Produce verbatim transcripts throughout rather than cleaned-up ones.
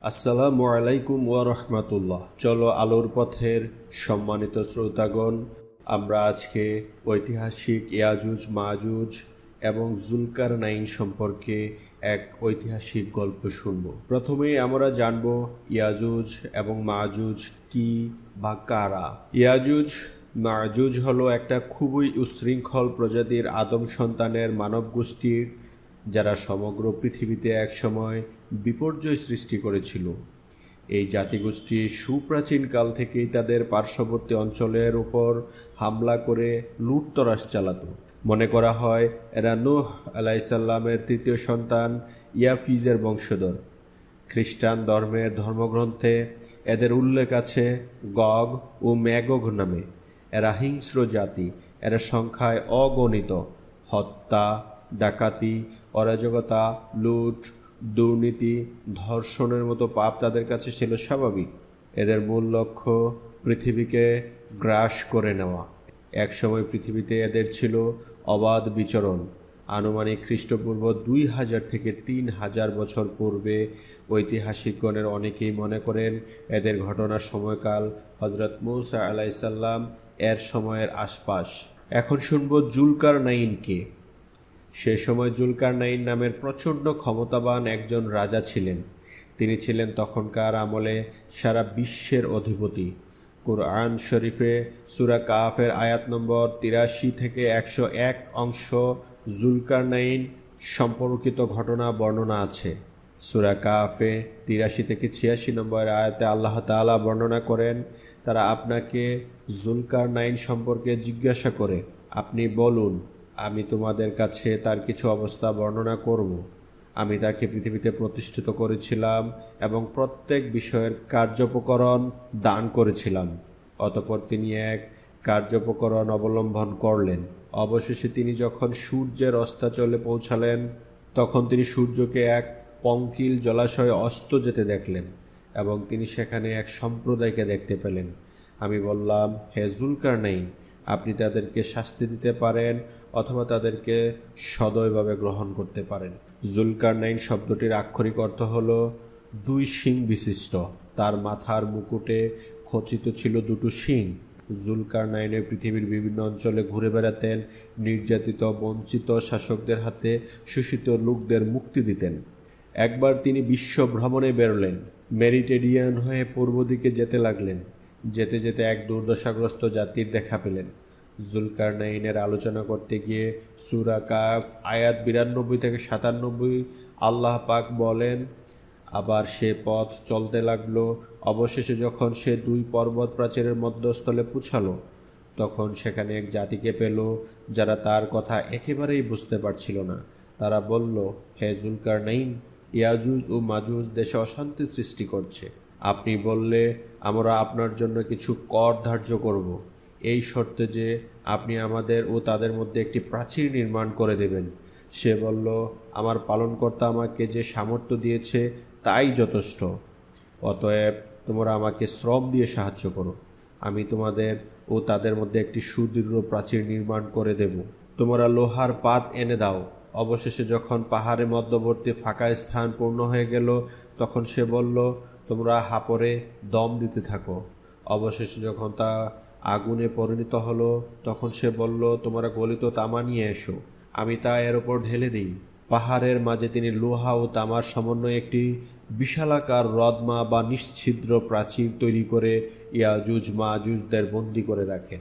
আসসালামু আলাইকুম ওয়া রাহমাতুল্লাহ। চলো আলোর পথের সম্মানিত শ্রোতাগণ, আমরা আজকে ঐতিহাসিক ইয়াজুজ মাজুজ এবং জুলকারনাইন সম্পর্কে এক ঐতিহাসিক গল্প শুনব। প্রথমেই আমরা জানব ইয়াজুজ এবং মাজুজ কি বা কারা। ইয়াজুজ মাজুজ হলো একটা খুবই উচ্ছৃঙ্খল প্রজাতির আদম সন্তানের মানব গোষ্ঠীর, যারা সমগ্র পৃথিবীতে একসময় বিপর্যয় সৃষ্টি করেছিল। এই জাতিগোষ্ঠী সুপ্রাচীন কাল থেকেই তাদের পার্শ্ববর্তী অঞ্চলের উপর হামলা করে লুটতরাস চালাত। মনে করা হয় এরা নূহ আলাইসাল্লামের তৃতীয় সন্তান ইয়াফিজের বংশধর। খ্রিস্টান ধর্মের ধর্মগ্রন্থে এদের উল্লেখ আছে গগ ও ম্যাগগ নামে। এরা হিংস্র জাতি, এরা সংখ্যায় অগণিত। হত্যা, ডাকাতি, অরাজকতা, লুট, দুর্নীতি, ধর্ষণের মতো পাপ তাদের কাছে ছিল স্বাভাবিক। এদের মূল লক্ষ্য পৃথিবীকে গ্রাস করে নেওয়া। একসময় পৃথিবীতে এদের ছিল অবাধ বিচরণ। আনুমানিক খ্রিস্টপূর্ব দুই হাজার থেকে তিন হাজার বছর পূর্বে ঐতিহাসিকগণের অনেকেই মনে করেন এদের ঘটনার সময়কাল হজরত মূসা আলাইসাল্লাম এর সময়ের আশপাশ। এখন শুনব জুলকারনাইনকে। সে সময় জুলকারনাইন নামের প্রচণ্ড ক্ষমতাবান একজন রাজা ছিলেন। তিনি ছিলেন তখনকার আমলে সারা বিশ্বের অধিপতি। কুরআন শরীফে সূরা কাফের আয়াত নম্বর তিরাশি থেকে একশো এক অংশ জুলকারনাইন সম্পর্কিত ঘটনা বর্ণনা আছে। সূরা কাফে তিরাশি থেকে ছিয়াশি নম্বর আয়াতে আল্লাহ তাআলা বর্ণনা করেন, তারা আপনাকে জুলকারনাইন সম্পর্কে জিজ্ঞাসা করে, আপনি বলুন, আমি তোমাদের কাছে তার কিছু অবস্থা বর্ণনা করব। আমি তাকে পৃথিবীতে প্রতিষ্ঠিত করেছিলাম এবং প্রত্যেক বিষয়ের কার্যোপকরণ দান করেছিলাম। অতঃপর তিনি এক কার্যোপকরণ অবলম্বন করলেন। অবশেষে তিনি যখন সূর্যের অস্তাচলে পৌঁছালেন, তখন তিনি সূর্যকে এক পঙ্কিল জলাশয়ে অস্ত যেতে দেখলেন এবং তিনি সেখানে এক সম্প্রদায়কে দেখতে পেলেন। আমি বললাম, হে জুলকারনাইন, আপনি তাদেরকে শাস্তি দিতে পারেন অথবা তাদেরকে সদয়ভাবে গ্রহণ করতে পারেন। জুলকারনাইন শব্দটির আক্ষরিক অর্থ হল দুই শিং বিশিষ্ট। তার মাথার মুকুটে খচিত ছিল দুটো শিং। জুলকারনাইনের পৃথিবীর বিভিন্ন অঞ্চলে ঘুরে বেড়াতেন, নির্যাতিত বঞ্চিত শাসকদের হাতে শোষিত লোকদের মুক্তি দিতেন। একবার তিনি বিশ্ব ভ্রমণে বেরোলেন। মেডিটেরিয়ান হয়ে পূর্ব দিকে যেতে লাগলেন। যেতে যেতে এক দুর্দশাগ্রস্ত জাতির দেখা পেলেন। জুলকারনাইনের আলোচনা করতে গিয়ে সূরা কাফ আয়াত বিরানব্বই থেকে সাতানব্বই আল্লাহ পাক বলেন, আবার সে পথ চলতে লাগলো। অবশেষে যখন সে দুই পর্বত প্রাচীরের মধ্যস্থলে পৌঁছালো, তখন সেখানে এক জাতিকে পেল যারা তার কথা একেবারেই বুঝতে পারছিল না। তারা বলল, হে জুলকারনাইন, ইয়াজুজ ও মাজুজ দেশে অশান্তি সৃষ্টি করছে। আপনি বললে আমরা আপনার জন্য কিছু কর ধার্য করব, এই শর্তে যে আপনি আমাদের ও তাদের মধ্যে একটি প্রাচীর নির্মাণ করে দেবেন। সে বলল, আমার পালনকর্তা আমাকে যে সামর্থ্য দিয়েছে তাই যথেষ্ট। অতএব তোমরা আমাকে শ্রম দিয়ে সাহায্য করো, আমি তোমাদের ও তাদের মধ্যে একটি সুদৃঢ় প্রাচীর নির্মাণ করে দেব। তোমরা লোহার পাত এনে দাও। অবশেষে যখন পাহাড়ের মধ্যবর্তী ফাঁকা স্থান পূর্ণ হয়ে গেল, তখন সে বলল, তোমরা হাপরে দম দিতে থাকো। অবশেষে যখন তা আগুনে পরিণত হলো, তখন সে বলল, তোমরা গলিত তামা নিয়ে এসো, আমি তা এর ওপর ঢেলে দিই। পাহাড়ের মাঝে তিনি লোহা ও তামার সমন্বয়ে একটি বিশালাকার রদমা বা নিশ্ছিদ্র প্রাচীর তৈরি করে ইয়াজুজ মাজুজদের বন্দী করে রাখেন,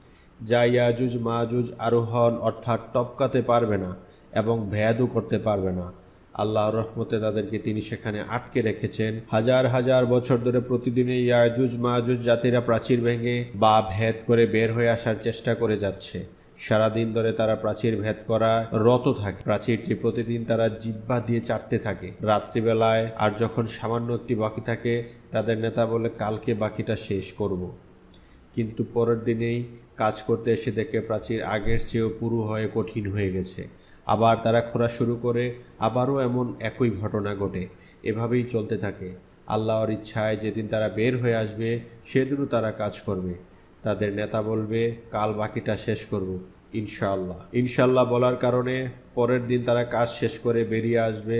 যা ইয়াজুজ মাজুজ আরোহণ অর্থাৎ টপকাতে পারবে না এবং ভেদও করতে পারবে না। আল্লাহর রহমতে তাদেরকে তিনি সেখানে আটকে রেখেছেন। হাজার হাজার বছর ধরে প্রতিদিনে ইয়াজুজ মাজুজ জাতিরা প্রাচীর ভেঙে বা ভেদ করে বের হয়ে আসার চেষ্টা করে যাচ্ছে। সারাদিন ধরে তারা প্রাচীর ভেদ করা রত থাকে। প্রাচীরটি প্রতিদিন তারা জিহ্বা দিয়ে চাটতে থাকে। রাত্রিবেলায় আর যখন সামান্য একটি বাকি থাকে, তাদের নেতা বলে, কালকে বাকিটা শেষ করব। কিন্তু পরের দিনেই কাজ করতে এসে দেখে প্রাচীর আগের চেয়েও পুরু হয়ে কঠিন হয়ে গেছে। আবার তারা খোঁড়া শুরু করে, আবারও এমন একই ঘটনা ঘটে। এভাবেই চলতে থাকে। আল্লাহর ইচ্ছায় যেদিন তারা বের হয়ে আসবে, সেদিনও তারা কাজ করবে। তাদের নেতা বলবে, কাল বাকিটা শেষ করব ইনশাআল্লাহ। ইনশাআল্লাহ বলার কারণে পরের দিন তারা কাজ শেষ করে বেরিয়ে আসবে।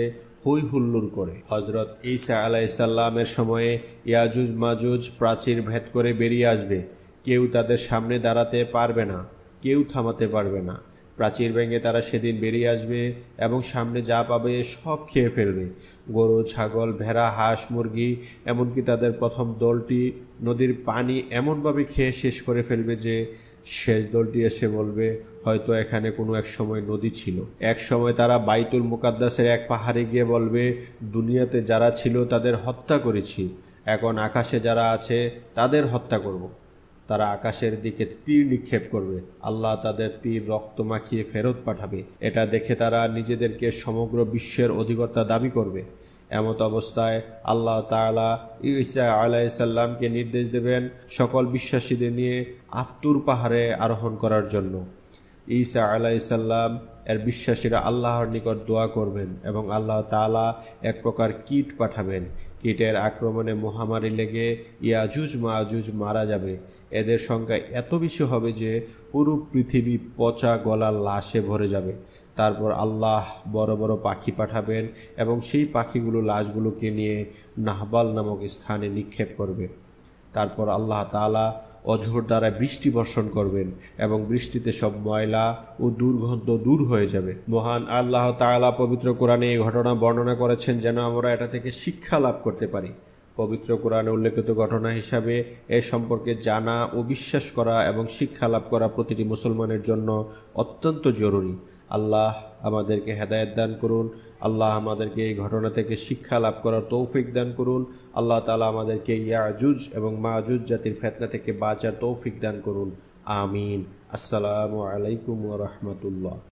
হই হুল্লোড় করে। হজরত ঈসা আলাইসাল্লামের সময়ে ইয়াজুজ মাজুজ প্রাচীর ভেদ করে বেরিয়ে আসবে। কেউ তাদের সামনে দাঁড়াতে পারবে না, কেউ থামাতে পারবে না। প্রাচীর ভেঙে তারা সেদিন বেরিয়ে আসবে এবং সামনে যা পাবে সব খেয়ে ফেলবে। গরু, ছাগল, ভেড়া, হাঁস, মুরগি, এমনকি তাদের প্রথম দলটি নদীর পানি এমনভাবে খেয়ে শেষ করে ফেলবে যে শেষ দলটি এসে বলবে, হয়তো এখানে কোনো এক সময় নদী ছিল। এক সময় তারা বাইতুল মুকাদ্দাসের এক পাহাড়ে গিয়ে বলবে, দুনিয়াতে যারা ছিল তাদের হত্যা করেছি, এখন আকাশে যারা আছে তাদের হত্যা করব। তারা আকাশের দিকে তীর নিক্ষেপ করবে, আল্লাহ তাদের তীর রক্ত মাখিয়ে ফেরত পাঠাবে। এটা দেখে তারা নিজেদেরকে সমগ্র বিশ্বের অধিকর্তা দাবি করবে। এমত অবস্থায় আল্লাহ তাআলা ঈসা আলাইহিসসালামকে নির্দেশ দেবেন সকল বিশ্বাসীদের নিয়ে আত্তুর পাহাড়ে আরোহণ করার জন্য। ঈসা আলাইহিসসালাম এর বিশ্বাসীরা আল্লাহর নিকট দোয়া করবেন এবং আল্লাহ তাআলা এক প্রকার কীট পাঠাবেন। কীটের আক্রমণে মহামারী লেগে ইয়াজুজ মাজুজ মারা যাবে। এদের সংখ্যা এত বেশি হবে যে পুরো পৃথিবী পচা গলা লাশে ভরে যাবে। তারপর আল্লাহ বড় বড় পাখি পাঠাবেন এবং সেই পাখিগুলো লাশগুলোকে নিয়ে নাহবাল নামক স্থানে নিক্ষেপ করবে। তারপর আল্লাহ তাআলা অঝোর দ্বারা বৃষ্টি বর্ষণ করবেন এবং বৃষ্টিতে সব ময়লা ও দুর্গন্ধ দূর হয়ে যাবে। মহান আল্লাহ তাআলা পবিত্র কোরআনে এই ঘটনা বর্ণনা করেছেন যেন আমরা এটা থেকে শিক্ষা লাভ করতে পারি। পবিত্র কোরআনে উল্লেখিত ঘটনা হিসাবে এ সম্পর্কে জানা ও বিশ্বাস করা এবং শিক্ষা লাভ করা প্রতিটি মুসলমানের জন্য অত্যন্ত জরুরি। আল্লাহ আমাদেরকে হেদায়েত দান করুন। আল্লাহ আমাদেরকে এই ঘটনা থেকে শিক্ষা লাভ করার তৌফিক দান করুন। আল্লাহ তাআলা আমাদেরকে ইয়াজুজ এবং মাজুজ জাতির ফিতনা থেকে বাঁচার তৌফিক দান করুন। আমিন। আসসালামু আলাইকুম ওয়া রাহমাতুল্লাহ।